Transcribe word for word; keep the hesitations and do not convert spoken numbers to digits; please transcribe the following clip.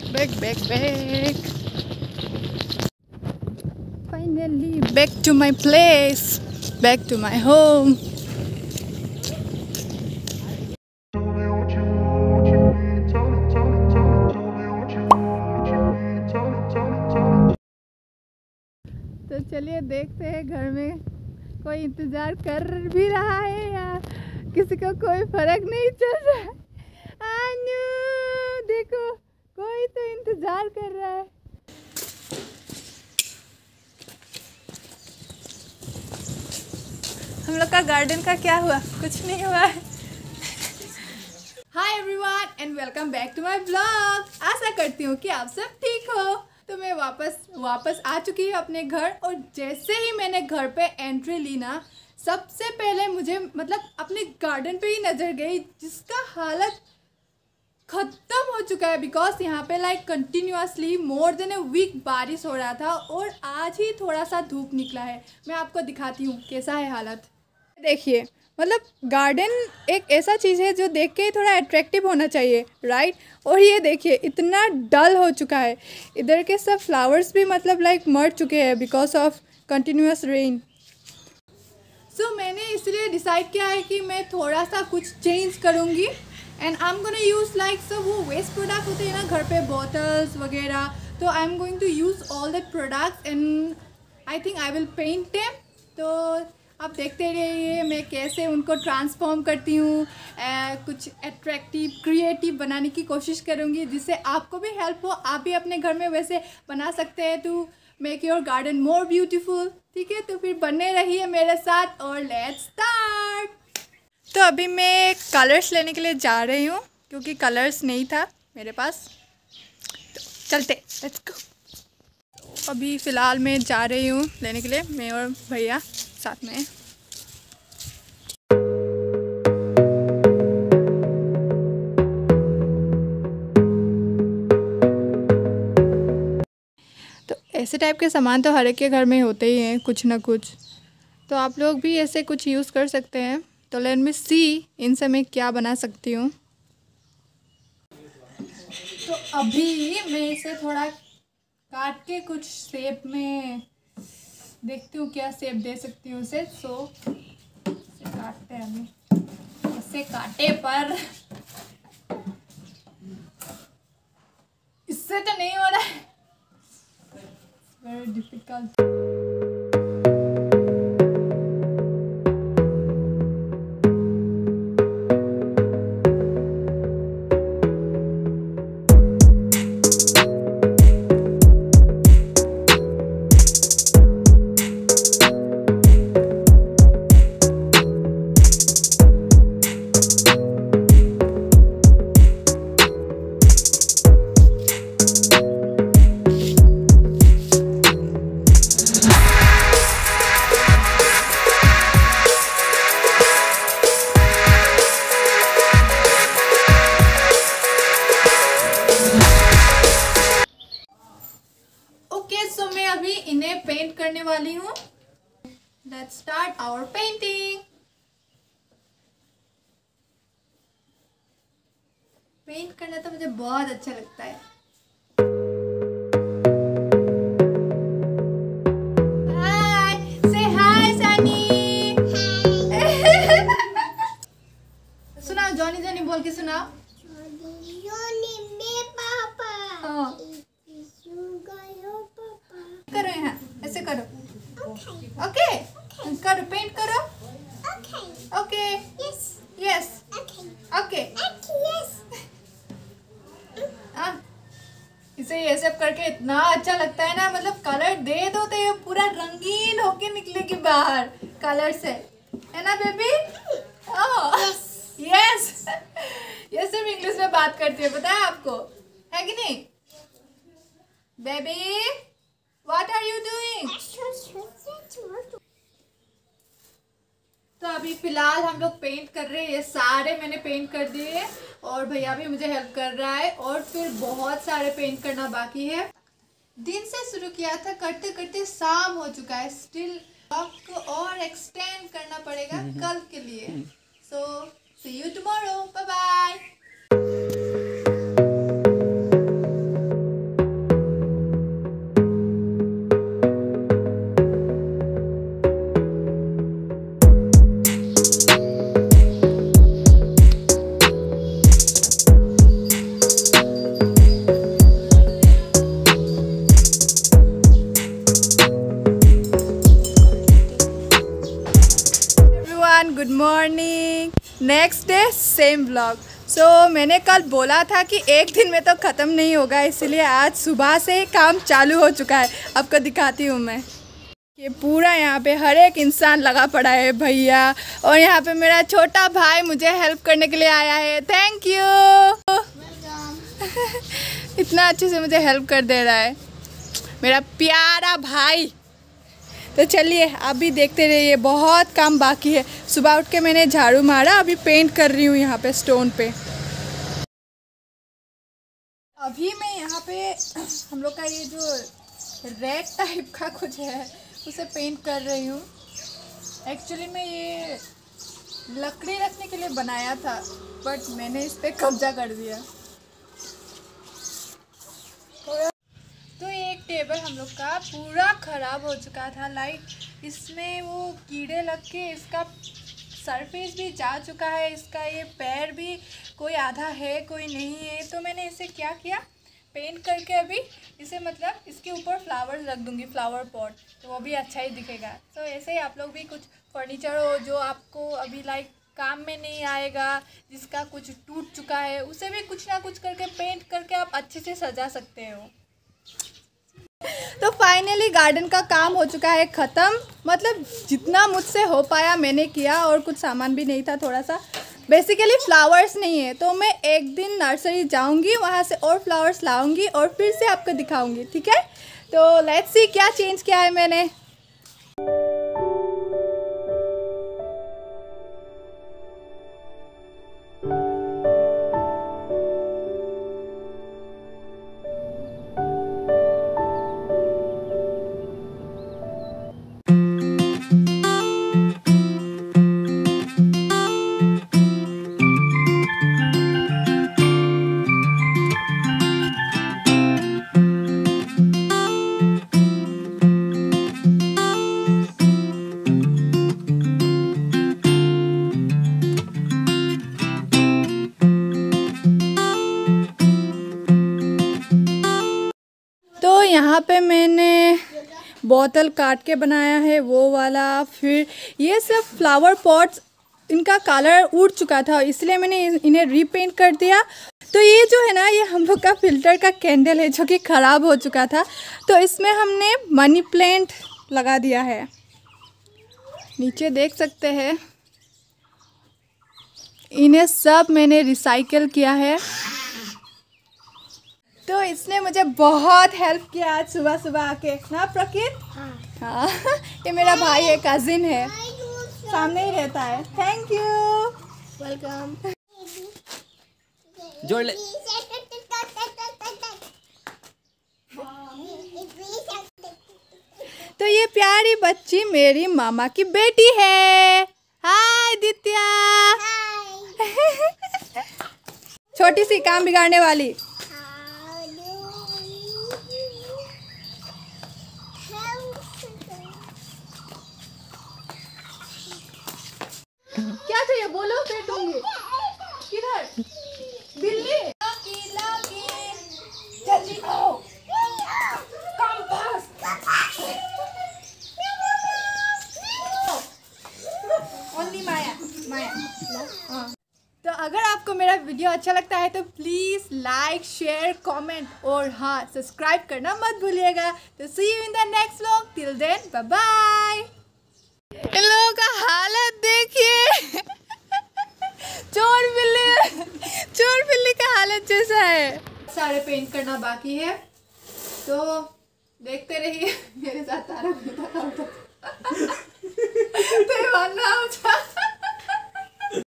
back, back, back, back. Finally back to my place, back to my home. तो चलिए देखते हैं घर में कोई इंतज़ार कर भी रहा है या किसी को कोई फर्क नहीं चल रहा है। आनू देखो कोई तो इंतज़ार कर रहा है। हम लोग का गार्डन का क्या हुआ? कुछ नहीं हुआ है। Hi everyone and welcome back to my blog. आशा करती हूँ कि आप सब ठीक हो। तो मैं वापस वापस आ चुकी हूँ अपने घर, और जैसे ही मैंने घर पे एंट्री ली ना, सबसे पहले मुझे मतलब अपने गार्डन पे ही नज़र गई, जिसका हालत ख़त्म हो चुका है। बिकॉज यहाँ पे like continuously more than a week बारिश हो रहा था, और आज ही थोड़ा सा धूप निकला है। मैं आपको दिखाती हूँ कैसा है हालत। देखिए मतलब गार्डन एक ऐसा चीज़ है जो देख के ही थोड़ा अट्रैक्टिव होना चाहिए, राइट। और ये देखिए इतना डल हो चुका है। इधर के सब फ्लावर्स भी मतलब लाइक मर चुके हैं because of continuous rain. So मैंने इसलिए डिसाइड किया है कि मैं थोड़ा सा कुछ चेंज करूँगी, and I am gonna use like सब वो वेस्ट प्रोडक्ट होते हैं ना घर पे, बॉटल्स वगैरह। तो I am going to use all that products and I think I will paint them. तो आप देखते रहिए मैं कैसे उनको ट्रांसफॉर्म करती हूँ, कुछ अट्रैक्टिव क्रिएटिव बनाने की कोशिश करूँगी, जिससे आपको भी हेल्प हो। आप भी अपने घर में वैसे बना सकते हैं to make your garden more beautiful. ठीक है, तो फिर बने रहिए मेरे साथ और लेट्स स्टार्ट। तो अभी मैं कलर्स लेने के लिए जा रही हूँ क्योंकि कलर्स नहीं था मेरे पास। तो चलते, लेट्स गो। अभी फ़िलहाल मैं जा रही हूँ लेने के लिए, मैं और भैया साथ में। तो ऐसे टाइप के सामान तो हर एक के घर में होते ही हैं कुछ ना कुछ, तो आप लोग भी ऐसे कुछ यूज़ कर सकते हैं। तो लेट मी सी इनसे मैं क्या बना सकती हूँ। तो अभी मैं इसे थोड़ा काट के कुछ शेप में देखती हूँ क्या शेप दे सकती हूँ उसे। सो इसे काटते हैं अभी। इसे काटे पर इससे तो नहीं हो रहा है, वेरी डिफिकल्ट। सो मैं अभी इन्हें पेंट करने वाली हूँ। Let's start our painting. Paint करना तो मुझे बहुत अच्छा लगता है। हाय, से हाय सनी। सुनाओ, जॉनी जॉनी बोल के सुनाओ। जॉनी में पापा। हाँ करो, यहाँ ऐसे करो। Okay okay. करो, पेंट करो। Okay yes yes okay yes. इसे ये सब करके इतना अच्छा लगता है ना, मतलब कलर दे दो तो ये पूरा रंगीन होके निकलेगी बाहर कलर से, है ना बेबी? ओह यस, ये सिर्फ इंग्लिश में बात करती है, पता है आपको, है कि नहीं baby? What are you doing? तो अभी फिलहाल हम लोग पेंट कर रहे हैं। ये सारे मैंने पेंट कर दिए और भैया भी मुझे हेल्प कर रहा है, और फिर बहुत सारे पेंट करना बाकी है। दिन से शुरू किया था, करते करते शाम हो चुका है। स्टिल आपको और एक्सटेंड करना पड़ेगा कल के लिए। So see you tomorrow, bye bye. Next day same blog. So मैंने कल बोला था कि एक दिन में तो ख़त्म नहीं होगा, इसलिए आज सुबह से काम चालू हो चुका है। आपको दिखाती हूँ मैं कि पूरा यहाँ पे हर एक इंसान लगा पड़ा है भैया, और यहाँ पे मेरा छोटा भाई मुझे हेल्प करने के लिए आया है। Thank you. इतना अच्छे से मुझे हेल्प कर दे रहा है मेरा प्यारा भाई। तो चलिए आप भी देखते रहिए, बहुत काम बाकी है। सुबह उठ के मैंने झाड़ू मारा, अभी पेंट कर रही हूँ यहाँ पे स्टोन पे। अभी मैं यहाँ पे हम लोग का ये जो रेड टाइप का कुछ है उसे पेंट कर रही हूँ। एक्चुअली मैं ये लकड़ी रखने के लिए बनाया था, बट मैंने इस पे कब्जा कर दिया। तो एक टेबल हम लोग का पूरा ख़राब हो चुका था, लाइक इसमें वो कीड़े लग के इसका सरफेस भी जा चुका है, इसका ये पैर भी कोई आधा है कोई नहीं है। तो मैंने इसे क्या किया, पेंट करके अभी इसे मतलब इसके ऊपर फ्लावर्स रख दूंगी, फ्लावर पॉट, तो वो भी अच्छा ही दिखेगा। तो ऐसे ही आप लोग भी कुछ फर्नीचर हो जो आपको अभी लाइक काम में नहीं आएगा, जिसका कुछ टूट चुका है, उसे भी कुछ ना कुछ करके पेंट करके आप अच्छे से सजा सकते हो। तो फाइनली गार्डन का काम हो चुका है ख़त्म, मतलब जितना मुझसे हो पाया मैंने किया, और कुछ सामान भी नहीं था थोड़ा सा, बेसिकली फ्लावर्स नहीं है। तो मैं एक दिन नर्सरी जाऊंगी, वहाँ से और फ्लावर्स लाऊंगी और फिर से आपको दिखाऊंगी, ठीक है। तो लेट्स सी क्या चेंज किया है मैंने। तो यहाँ पे मैंने बोतल काट के बनाया है वो वाला, फिर ये सब फ्लावर पॉट्स इनका कलर उड़ चुका था, इसलिए मैंने इन्हें रीपेंट कर दिया। तो ये जो है ना, ये हम लोग का फिल्टर का कैंडल है जो कि ख़राब हो चुका था, तो इसमें हमने मनी प्लांट लगा दिया है। नीचे देख सकते हैं, इन्हें सब मैंने रिसाइकिल किया है। तो इसने मुझे बहुत हेल्प किया आज सुबह सुबह आके ना प्रकृत। हाँ, हाँ। ये मेरा भाई है, कजिन है, सामने ही रहता है। Thank you, welcome. जोड़ ले। तो ये प्यारी बच्ची मेरी मामा की बेटी है। हाय दित्या। छोटी सी काम बिगाड़ने वाली। क्या चाहिए बोलो, फिर दूंगी। किधर बिल्ली? लकी लकी, जल्दी आओ, कम पास। ओनली माया माया। हाँ, तो अगर आपको मेरा वीडियो अच्छा लगता है तो प्लीज़ लाइक शेयर कमेंट और हाँ सब्सक्राइब करना मत भूलिएगा। तो see you in the next vlog, till then bye bye. इन लोगों का हालत देखिए। चोर बिल्ली चोर बिल्ली का हालत जैसा है। सारे पेंट करना बाकी है, तो देखते रहिए मेरे साथ। तारा तो